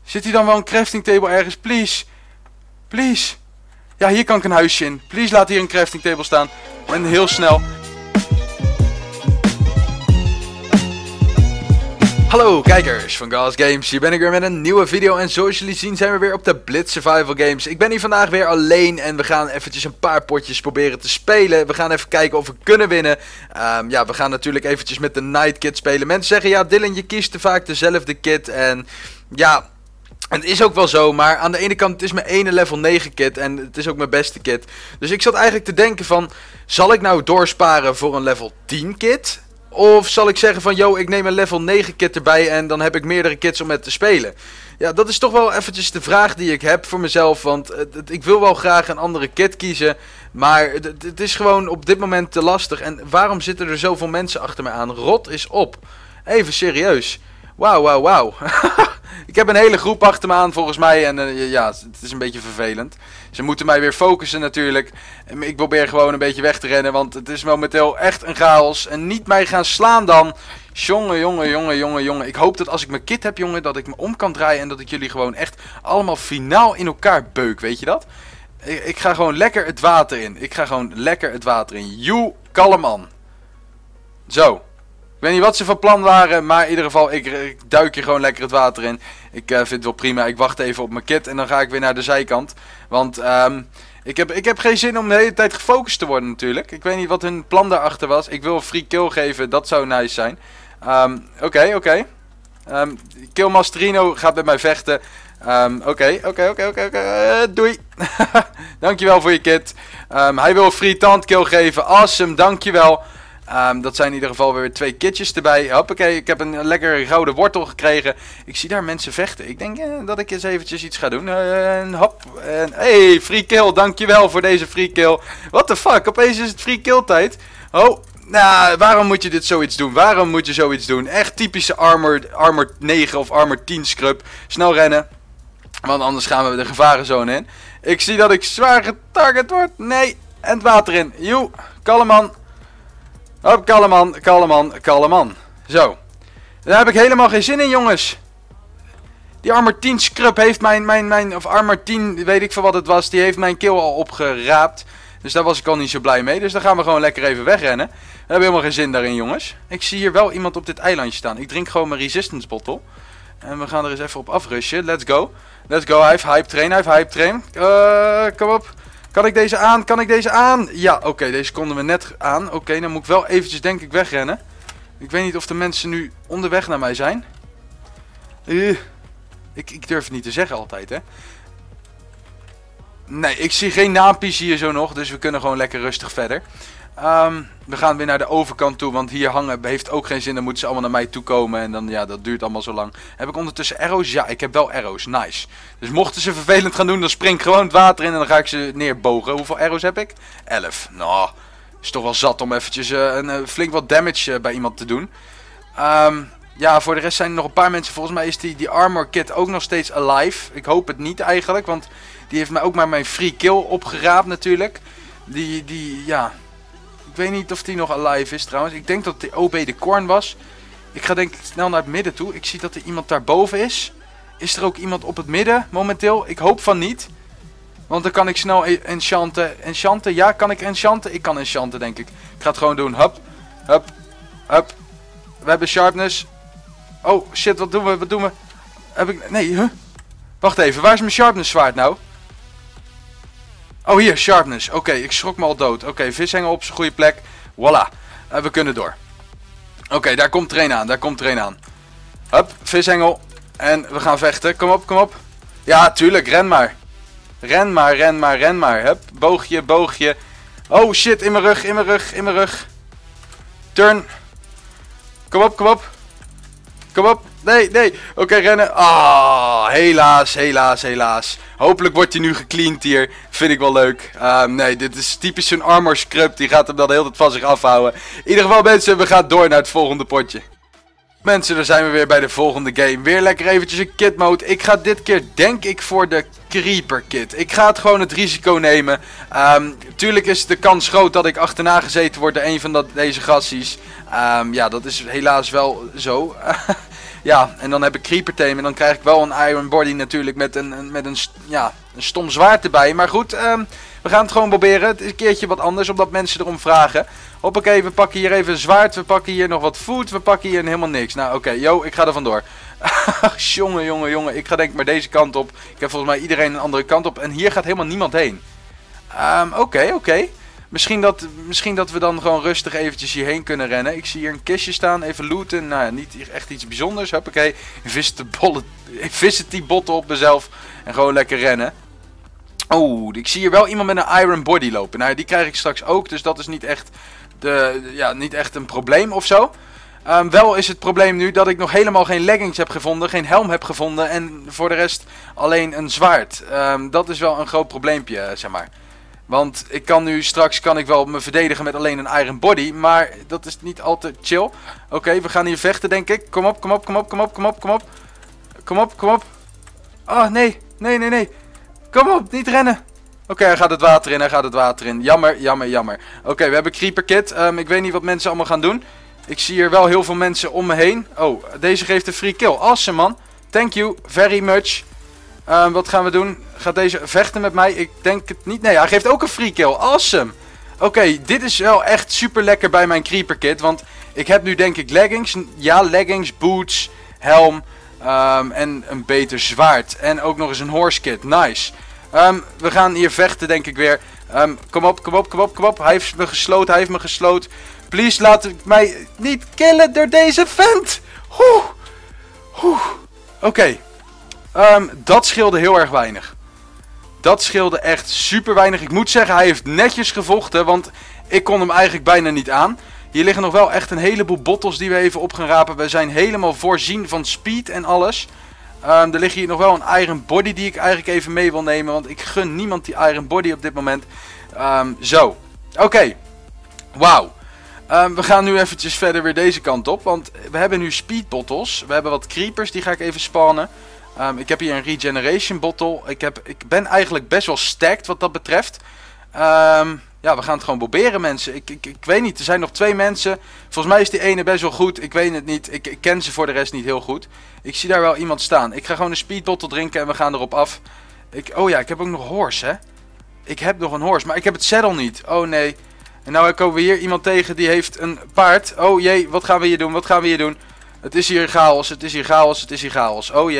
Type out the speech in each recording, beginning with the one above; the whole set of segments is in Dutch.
Zit hier dan wel een crafting table ergens? Please. Please. Ja, hier kan ik een huisje in. Please, laat hier een crafting table staan. En heel snel. Hallo kijkers van Gauls Games, hier ben ik weer met een nieuwe video en zoals jullie zien zijn we weer op de Blitz Survival Games. Ik ben hier vandaag weer alleen en we gaan eventjes een paar potjes proberen te spelen. We gaan even kijken of we kunnen winnen. Ja, we gaan natuurlijk eventjes met de Night Kit spelen. Mensen zeggen, ja Dylan, je kiest te vaak dezelfde kit en ja... Het is ook wel zo, maar aan de ene kant het is mijn ene level 9 kit en het is ook mijn beste kit. Dus ik zat eigenlijk te denken van, zal ik nou doorsparen voor een level 10 kit? Of zal ik zeggen van, yo, ik neem een level 9 kit erbij en dan heb ik meerdere kits om met te spelen? Ja, dat is toch wel eventjes de vraag die ik heb voor mezelf, want ik wil wel graag een andere kit kiezen. Maar het is gewoon op dit moment te lastig. En waarom zitten er zoveel mensen achter me aan? Rot is op. Even serieus. Wauw, wauw, wauw. Ik heb een hele groep achter me aan volgens mij en ja, het is een beetje vervelend. Ze moeten mij weer focussen natuurlijk. Ik probeer gewoon een beetje weg te rennen, want het is momenteel echt een chaos. En niet mij gaan slaan dan. Jongen. Ik hoop dat als ik mijn kit heb, jongen, dat ik me om kan draaien en dat ik jullie gewoon echt allemaal finaal in elkaar beuk, weet je dat? Ik ga gewoon lekker het water in. Joe, kalm aan. Zo. Ik weet niet wat ze van plan waren, maar in ieder geval, ik duik hier gewoon lekker het water in. Ik vind het wel prima. Ik wacht even op mijn kit en dan ga ik weer naar de zijkant. Want ik heb geen zin om de hele tijd gefocust te worden natuurlijk. Ik weet niet wat hun plan daarachter was. Ik wil een free kill geven, dat zou nice zijn. Oké. Kill Masterino gaat met mij vechten. Oké. Doei. Dankjewel voor je kit. Hij wil een free tandkill geven. Awesome, dankjewel. Dat zijn in ieder geval weer 2 kitjes erbij. Hoppakee, ik heb een lekker gouden wortel gekregen. Ik zie daar mensen vechten. Ik denk dat ik eens eventjes iets ga doen. Hop. Hey, free kill. Dankjewel voor deze free kill. What the fuck? Opeens is het free kill tijd. Oh, nou, waarom moet je zoiets doen? Echt typische armor 9 of armor 10 scrub. Snel rennen. Want anders gaan we de gevarenzone in. Ik zie dat ik zwaar getarget word. Nee. En het water in. Joe, kalm man. Hop, kalm man. Zo. Daar heb ik helemaal geen zin in, jongens. Die armor 10 scrub heeft of armor 10, weet ik veel wat het was, die heeft mijn kill al opgeraapt. Dus daar was ik al niet zo blij mee. Dus dan gaan we gewoon lekker even wegrennen. We hebben helemaal geen zin daarin, jongens. Ik zie hier wel iemand op dit eilandje staan. Ik drink gewoon mijn resistance bottle. En we gaan er eens even op afrushen. Let's go. Hij heeft hype train. Kom op. Kan ik deze aan? Ja, oké, deze konden we net aan. Oké, dan moet ik wel eventjes denk ik wegrennen. Ik weet niet of de mensen nu onderweg naar mij zijn. Ik durf het niet te zeggen altijd, hè. Nee, ik zie geen naampjes hier zo nog, dus we kunnen gewoon lekker rustig verder. We gaan weer naar de overkant toe, want hier hangen heeft ook geen zin. Dan moeten ze allemaal naar mij toe komen en dan, ja, dat duurt allemaal zo lang. Heb ik ondertussen arrows? Ja, ik heb wel arrows. Nice. Dus mochten ze vervelend gaan doen, dan spring ik gewoon het water in en dan ga ik ze neerbogen. Hoeveel arrows heb ik? 11. Nou, is toch wel zat om eventjes flink wat damage bij iemand te doen. Ja, voor de rest zijn er nog een paar mensen. Volgens mij is die armor kit ook nog steeds alive. Ik hoop het niet eigenlijk, want die heeft mij ook maar mijn free kill opgeraapt natuurlijk. Ja... Ik weet niet of die nog alive is trouwens. Ik denk dat de OB de Korn was. Ik ga denk ik snel naar het midden toe. Ik zie dat er iemand daarboven is. Is er ook iemand op het midden momenteel? Ik hoop van niet. Want dan kan ik snel enchanten. Enchanten? Ja, kan ik enchanten? Ik kan enchanten denk ik. Ik ga het gewoon doen. Hup. We hebben sharpness. Oh shit, wat doen we? Nee, huh? Wacht even, waar is mijn sharpness zwaard nou? Oh hier, sharpness. Oké, ik schrok me al dood. Oké, vishengel op zijn goede plek. Voilà. We kunnen door. Oké, daar komt er een aan. Hup, vishengel. En we gaan vechten. Kom op. Ja, tuurlijk, ren maar. Ren maar. Hup, boogje. Oh shit, in mijn rug. Turn. Kom op. Nee. Oké, rennen. Ah, helaas. Hopelijk wordt hij nu gecleaned hier. Vind ik wel leuk. Nee, dit is typisch zo'n armor scrub. Die gaat hem dan de hele tijd van zich afhouden. In ieder geval mensen, we gaan door naar het volgende potje. Mensen, daar zijn we weer bij de volgende game. Weer lekker eventjes een kit mode. Ik ga dit keer denk ik voor de creeper kit. Ik ga het gewoon het risico nemen. Tuurlijk is de kans groot dat ik achterna gezeten word door een van deze gassies. Ja, dat is helaas wel zo. Ja, en dan heb ik creeper tame en dan krijg ik wel een iron body natuurlijk met een stom zwaard erbij. Maar goed, we gaan het gewoon proberen. Het is een keertje wat anders, omdat mensen erom vragen. Hoppakee, we pakken hier even een zwaard, we pakken hier nog wat food, we pakken hier helemaal niks. Nou oké, yo, ik ga er vandoor. Jongen, ik ga denk ik maar deze kant op. Ik heb volgens mij iedereen een andere kant op en hier gaat helemaal niemand heen. Oké. Misschien dat we dan gewoon rustig eventjes hierheen kunnen rennen. Ik zie hier een kistje staan. Even looten. Nou ja, niet echt iets bijzonders. Hoppakee. Invisitie botten op mezelf. En gewoon lekker rennen. Oh, ik zie hier wel iemand met een iron body lopen. Nou, die krijg ik straks ook. Dus dat is niet echt een probleem of zo. Wel is het probleem nu dat ik nog helemaal geen leggings heb gevonden. Geen helm heb gevonden. En voor de rest alleen een zwaard. Dat is wel een groot probleempje, zeg maar. Want straks kan ik wel me verdedigen met alleen een iron body. Maar dat is niet altijd chill. Oké, we gaan hier vechten denk ik. Kom op. Kom op. Oh, nee. Kom op, niet rennen. Oké, hij gaat het water in. Jammer. Oké, we hebben creeper kit. Ik weet niet wat mensen allemaal gaan doen. Ik zie hier wel heel veel mensen om me heen. Oh, deze geeft een free kill. Awesome, man. Thank you very much. Wat gaan we doen? Gaat deze vechten met mij? Ik denk het niet. Nee, hij geeft ook een free kill. Awesome. Oké, dit is wel echt super lekker bij mijn creeper kit. Want ik heb nu denk ik leggings. Ja, leggings, boots, helm. En een beter zwaard. En ook nog eens een horse kit. Nice. We gaan hier vechten denk ik weer. Kom op. Hij heeft me gesloten. Please laat mij niet killen door deze vent. Oké. Dat scheelde heel erg weinig. Dat scheelde echt super weinig. Ik moet zeggen, hij heeft netjes gevochten. Want ik kon hem eigenlijk bijna niet aan. Hier liggen nog wel echt een heleboel bottles die we even op gaan rapen. We zijn helemaal voorzien van speed en alles. Er ligt hier nog wel een iron body die ik eigenlijk even mee wil nemen. Want ik gun niemand die iron body op dit moment. Zo. Oké. Wauw. We gaan nu eventjes verder weer deze kant op. Want we hebben nu speed bottles. We hebben wat creepers, die ga ik even spannen. Ik heb hier een regeneration bottle. Ik ben eigenlijk best wel stacked wat dat betreft. Ja, we gaan het gewoon proberen, mensen. Ik weet niet, er zijn nog 2 mensen. Volgens mij is die ene best wel goed. Ik weet het niet. Ik ken ze voor de rest niet heel goed. Ik zie daar wel iemand staan. Ik ga gewoon een speed bottle drinken en we gaan erop af. Oh ja, ik heb ook nog horse, hè. Ik heb nog een horse, maar ik heb het saddle niet. Oh nee. En nou komen we hier iemand tegen die heeft een paard. Oh jee, wat gaan we hier doen? Het is hier chaos. Oh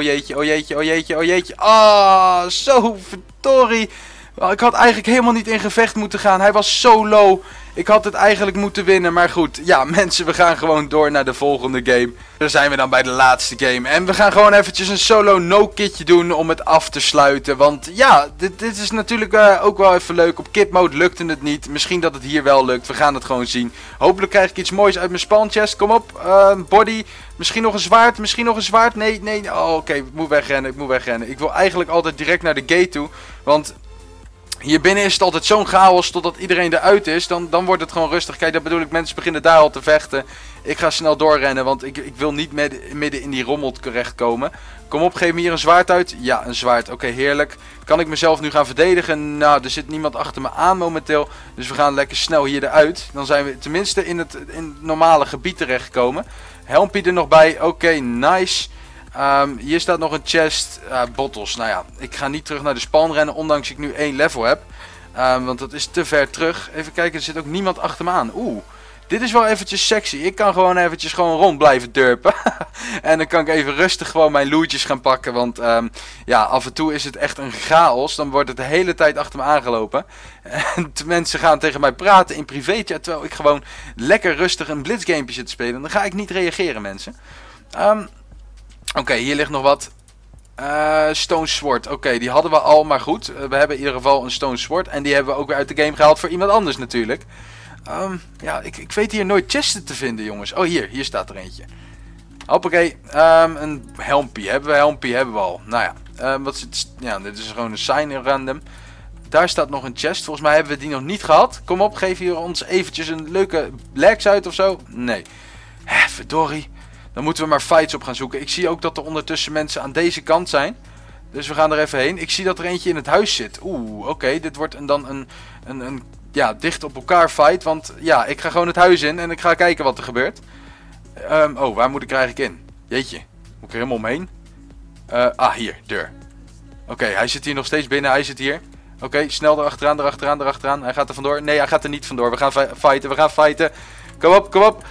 jeetje. Ah, zo verdorie. Ik had eigenlijk helemaal niet in gevecht moeten gaan. Hij was zo low. Ik had het eigenlijk moeten winnen. Maar goed, ja mensen, we gaan gewoon door naar de volgende game. Daar zijn we dan bij de laatste game. En we gaan gewoon eventjes een solo no-kitje doen om het af te sluiten. Want ja, dit is natuurlijk ook wel even leuk. Op kit mode lukte het niet. Misschien dat het hier wel lukt. We gaan het gewoon zien. Hopelijk krijg ik iets moois uit mijn spawn chest. Kom op, body. Misschien nog een zwaard. Nee. Oh, oké, ik moet wegrennen. Ik wil eigenlijk altijd direct naar de gate toe. Want hier binnen is het altijd zo'n chaos totdat iedereen eruit is. Dan wordt het gewoon rustig. Kijk, dat bedoel ik. Mensen beginnen daar al te vechten. Ik ga snel doorrennen, want ik wil niet midden in die rommel terechtkomen. Kom op, geef me hier een zwaard uit. Ja, een zwaard. Oké, heerlijk. Kan ik mezelf nu gaan verdedigen? Nou, er zit niemand achter me aan momenteel. Dus we gaan lekker snel hier eruit. Dan zijn we tenminste in het normale gebied terechtgekomen. Helmpje er nog bij. Oké, nice. Hier staat nog een chest, bottles. Nou ja, ik ga niet terug naar de spawn rennen, ondanks ik nu 1 level heb. Want dat is te ver terug. Even kijken, er zit ook niemand achter me aan. Oeh, dit is wel eventjes sexy. Ik kan gewoon eventjes rond blijven durpen. En dan kan ik even rustig gewoon mijn lootjes gaan pakken. Want ja, af en toe is het echt een chaos. Dan wordt het de hele tijd achter me aangelopen. En mensen gaan tegen mij praten in privé. Terwijl ik gewoon lekker rustig een blitzgamepje zit te spelen. Dan ga ik niet reageren, mensen. Oké, hier ligt nog wat. Stone Sword. Oké, die hadden we al, maar goed. We hebben in ieder geval een Stone Sword. En die hebben we ook weer uit de game gehaald voor iemand anders natuurlijk. Ja, ik weet hier nooit chesten te vinden, jongens. Oh, hier staat er eentje. Hoppakee. Een helmpje. Hebben we al. Nou ja, wat zit... Ja, dit is gewoon een sign random. Daar staat nog een chest. Volgens mij hebben we die nog niet gehad. Kom op, geef hier ons eventjes een leuke legs uit of zo. Nee. Verdorie. Dan moeten we maar fights op gaan zoeken. Ik zie ook dat er ondertussen mensen aan deze kant zijn. Dus we gaan er even heen. Ik zie dat er eentje in het huis zit. Oeh, oké. Dit wordt dan een ja, dicht op elkaar fight. Want ja, ik ga gewoon het huis in en ik ga kijken wat er gebeurt. Oh, waar moet ik er eigenlijk in? Jeetje, moet ik er helemaal omheen? Hier, deur. Oké, hij zit hier nog steeds binnen, hij zit hier. Oké, snel erachteraan. Hij gaat er vandoor. Nee, hij gaat er niet vandoor. We gaan fighten. Kom op.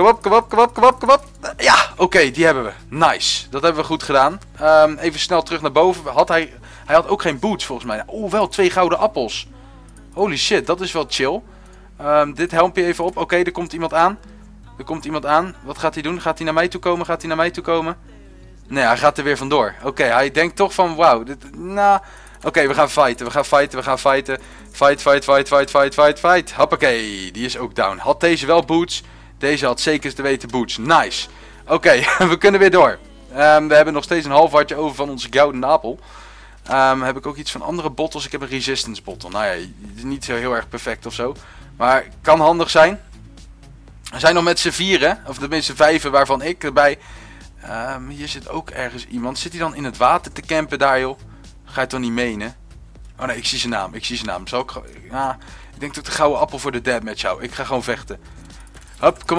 Ja, oké, die hebben we. Nice. Dat hebben we goed gedaan. Even snel terug naar boven. Hij had ook geen boots volgens mij. Oh, wel 2 gouden appels. Holy shit, dat is wel chill. Dit helmpje even op. Oké, er komt iemand aan. Wat gaat hij doen? Gaat hij naar mij toe komen? Nee, hij gaat er weer vandoor. Oké, hij denkt toch van wauw. Oké, we gaan fighten. Fight. Hoppakee, die is ook down. Had deze wel boots? Deze had zeker te weten boots. Nice. Oké, we kunnen weer door. We hebben nog steeds een half hartje over van onze gouden appel. Heb ik ook iets van andere bottles? Ik heb een resistance bottle. Nou ja, niet zo heel erg perfect of zo. Maar kan handig zijn. We zijn nog met z'n 4, of tenminste 5 waarvan ik erbij. Hier zit ook ergens iemand. Zit hij dan in het water te campen daar, joh? Ga je het toch niet menen? Oh nee, ik zie zijn naam. Zal ik denk dat ik de gouden appel voor de deathmatch hou. Ik ga gewoon vechten. Hop, kom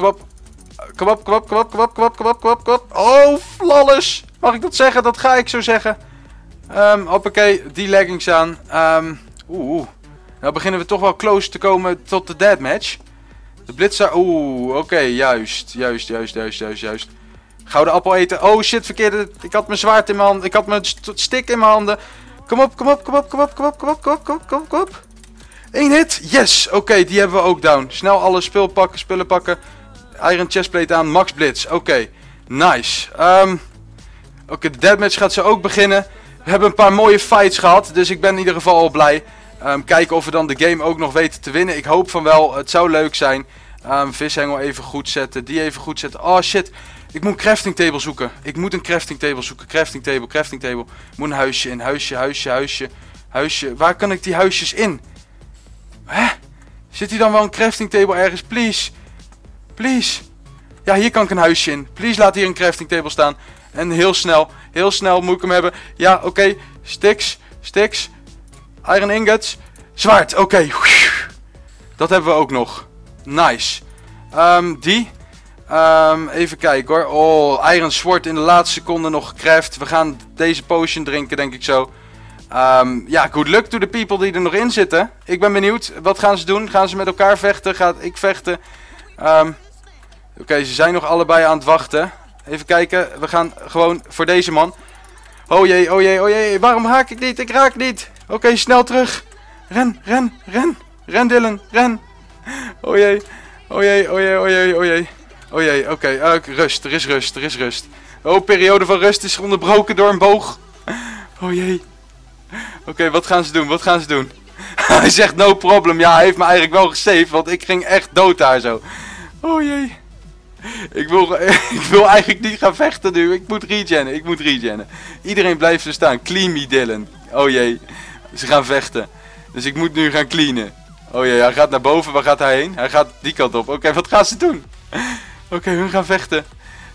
op. Oh, flawless. Mag ik dat zeggen? Dat ga ik zo zeggen. Hoppakee, die leggings aan. Nou beginnen we toch wel close te komen tot de deathmatch. De blitzer. Oké, juist. Gouden appel eten. Oh shit, verkeerde. Ik had mijn zwaard in mijn handen. Ik had mijn stick in mijn handen. Kom op. 1 hit. Yes. Oké, die hebben we ook down. Snel alle spullen pakken. Iron chestplate aan. Max blitz. Oké. Nice. Oké, de deathmatch gaat zo ook beginnen. We hebben een paar mooie fights gehad. Dus ik ben in ieder geval al blij. Kijken of we dan de game ook nog weten te winnen. Ik hoop van wel. Het zou leuk zijn. Vishengel even goed zetten. Die even goed zetten. Oh shit. Ik moet een crafting table zoeken. Crafting table. Ik moet een huisje in. Huisje. Waar kan ik die huisjes in? Hè? Zit hier dan wel een crafting table ergens? Please. Ja, hier kan ik een huisje in. Please, laat hier een crafting table staan. En heel snel moet ik hem hebben. Ja, oké. Sticks. Iron ingots. Zwaard. Oké. Dat hebben we ook nog. Nice. Even kijken hoor. Oh, Iron Sword in de laatste seconde nog gecraft. We gaan deze potion drinken, denk ik zo. Ja, good luck to the people die er nog in zitten. Ik ben benieuwd. Wat gaan ze doen? Gaan ze met elkaar vechten? Ga ik vechten? Oké, ze zijn nog allebei aan het wachten. Even kijken. We gaan gewoon voor deze man. Oh jee. Waarom haak ik niet? Ik raak niet. Oké, snel terug. Ren. Ren, Dylan. Ren. Oh jee. Oké. Rust. Er is rust. Oh, periode van rust is onderbroken door een boog. Oh jee. Oké, wat gaan ze doen? Hij zegt no problem. Ja, hij heeft me eigenlijk wel gesaved, want ik ging echt dood daar zo. Oh jee. Ik wil eigenlijk niet gaan vechten nu. Ik moet regenen. Iedereen blijft er staan. Clean me, Dylan. Oh jee. Ze gaan vechten. Dus ik moet nu gaan cleanen. Oh jee, hij gaat naar boven. Waar gaat hij heen? Hij gaat die kant op. Oké, wat gaan ze doen? Oké, hun gaan vechten.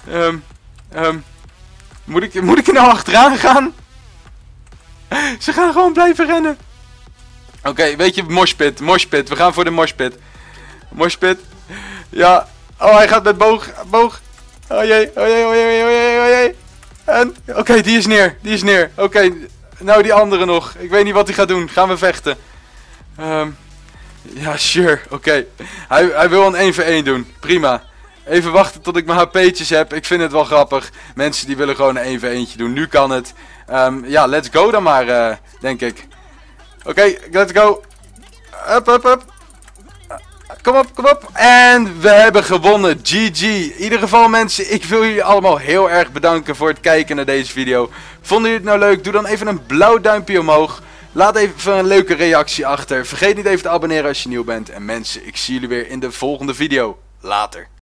Moet ik er nou achteraan gaan? Ze gaan gewoon blijven rennen. Oké, weet je, moshpit. We gaan voor de moshpit. Ja. Oh, hij gaat met boog. Oh jee. En, oké, die is neer. Oké, nou die andere nog. Ik weet niet wat hij gaat doen. Gaan we vechten? Ja, sure. Oké. Hij wil een 1v1 doen. Prima. Even wachten tot ik mijn HP'tjes heb. Ik vind het wel grappig. Mensen die willen gewoon een 1v1'tje doen. Nu kan het. Ja, let's go dan maar, denk ik. Oké, let's go. Up. Kom op. En we hebben gewonnen. GG. In ieder geval mensen, ik wil jullie allemaal heel erg bedanken voor het kijken naar deze video. Vonden jullie het nou leuk? Doe dan even een blauw duimpje omhoog. Laat even een leuke reactie achter. Vergeet niet even te abonneren als je nieuw bent. En mensen, ik zie jullie weer in de volgende video. Later.